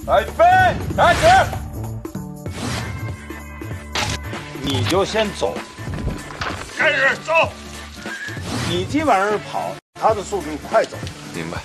来，预备，开始。你就先走，开始走。你基本上是跑，他的速度快走。 明白。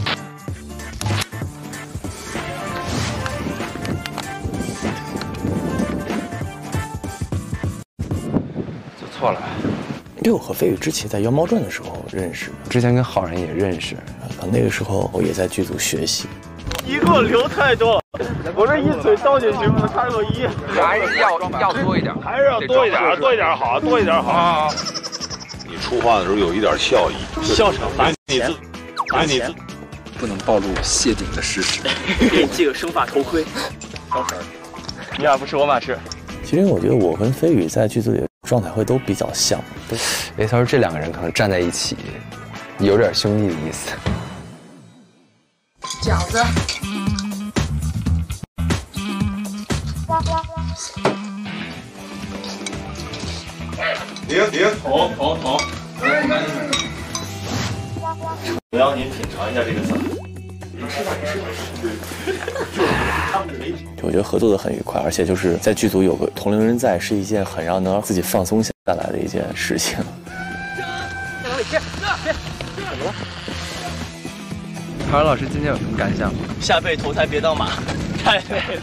做错了。 六和飞宇之前在《妖猫传》的时候认识， 之前跟浩然也认识。 那个时候我也在剧组学习。 一个流太多了，我这一嘴倒进去不能差个一， 还是要多一点， 还是要多一点，多一点好，多一点好啊！你出话的时候有一点笑意， 笑场罚钱， 罚你不能暴露谢顶的事实。 给你借个生发头盔。高神，你俩不吃我马吃。 其实我觉得我跟飞宇在剧组里的状态会都比较像。 他说这两个人可能站在一起，有点兄弟的意思。 饺子。 停， 捅。我要您品尝一下这个菜。 我觉得合作的很愉快，而且就是在剧组有个同龄人在，是一件很能让自己放松下来的一件事情。 郝老师今天有什么感想？ 下辈投胎别当马，太累了。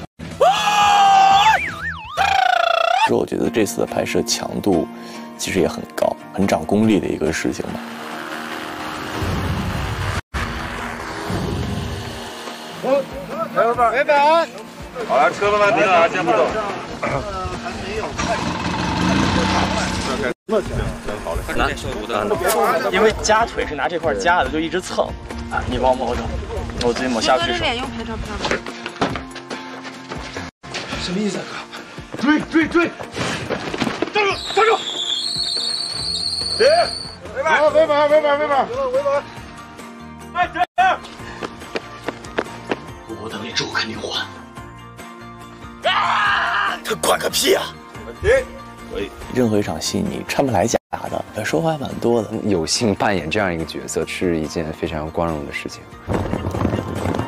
我觉得这次的拍摄强度其实也很高，很长功力的一个事情嘛。 别摆！好了，车慢慢停啊，先不走。 还没有快。 好嘞， 拿，因为夹腿是拿这块夹的，就一直蹭。啊，你帮我抹个手，我自己抹下去手。 脸用拍照片。 什么意思啊，哥？追！站住！停！尾巴！尾巴！哎，停！ 我等你之后肯定还。啊！他管个屁啊！ 停！ 可以。任何一场戏你掺不来假的，说话还蛮多的。 有幸扮演这样一个角色是一件非常光荣的事情。